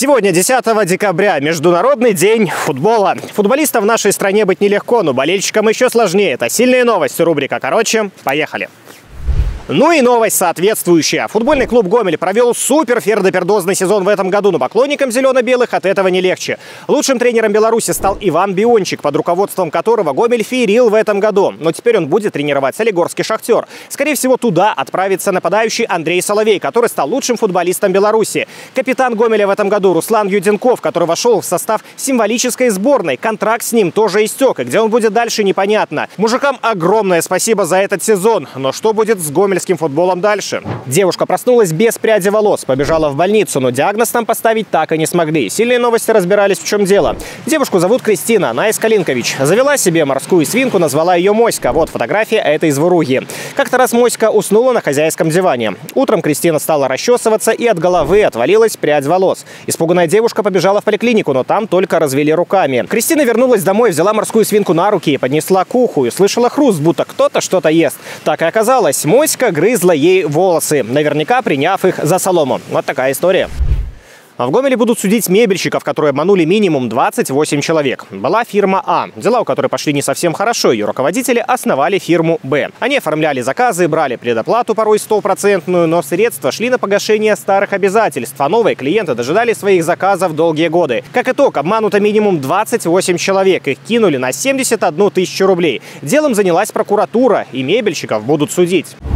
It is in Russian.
Сегодня, 10 декабря, Международный день футбола. Футболистам в нашей стране быть нелегко, но болельщикам еще сложнее. Это сильные новости. Рубрика «Короче». Поехали. Ну и новость соответствующая. Футбольный клуб «Гомель» провел супер-фердопердозный сезон в этом году, но поклонникам зелено-белых от этого не легче. Лучшим тренером Беларуси стал Иван Биончик, под руководством которого «Гомель» феерил в этом году. Но теперь он будет тренировать Солигорский «Шахтер». Скорее всего, туда отправится нападающий Андрей Соловей, который стал лучшим футболистом Беларуси. Капитан «Гомеля» в этом году Руслан Юденков, который вошел в состав символической сборной. Контракт с ним тоже истек, и где он будет дальше, непонятно. Мужикам огромное спасибо за этот сезон. Но что будет с гомельским футболом дальше? Девушка проснулась без пряди волос, побежала в больницу, но диагноз там поставить так и не смогли. Сильные новости разбирались, в чем дело. Девушку зовут Кристина, она из Калинкович. Завела себе морскую свинку, назвала ее Моська. Вот фотография этой зверуги. Как-то раз Моська уснула на хозяйском диване. Утром Кристина стала расчесываться, и от головы отвалилась прядь волос. Испуганная девушка побежала в поликлинику, но там только развели руками. Кристина вернулась домой, взяла морскую свинку на руки и поднесла к уху. И слышала хруст, будто кто-то что-то ест. Так и оказалось, Моська грызла ей волосы, наверняка приняв их за солому. Вот такая история. В Гомеле будут судить мебельщиков, которые обманули минимум 28 человек. Была фирма А, дела у которой пошли не совсем хорошо. Ее руководители основали фирму Б. Они оформляли заказы, брали предоплату порой 100%, но средства шли на погашение старых обязательств, а новые клиенты дожидали своих заказов долгие годы. Как итог, обмануто минимум 28 человек. Их кинули на 71 тысячу рублей. Делом занялась прокуратура, и мебельщиков будут судить.